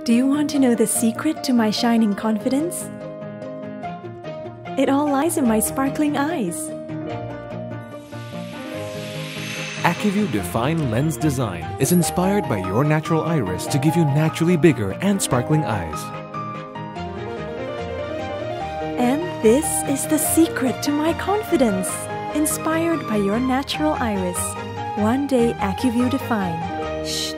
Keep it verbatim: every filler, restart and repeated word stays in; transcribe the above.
Do you want to know the secret to my shining confidence? It all lies in my sparkling eyes. ACUVUE Define Lens Design is inspired by your natural iris to give you naturally bigger and sparkling eyes. And this is the secret to my confidence, inspired by your natural iris. One day ACUVUE Define. Shh.